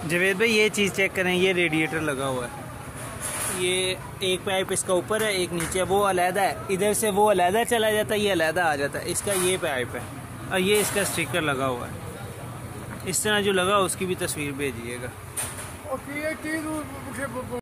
जवेद भाई ये चीज़ चेक करें, ये रेडिएटर लगा हुआ है, ये एक पाइप इसका ऊपर है, एक नीचे, वो अलहदा है, इधर से वो अलहदा चला जाता है, ये अलहदा आ जाता है, इसका ये पाइप है और ये इसका स्टिकर लगा हुआ है। इस तरह जो लगा उसकी भी तस्वीर भेजिएगा।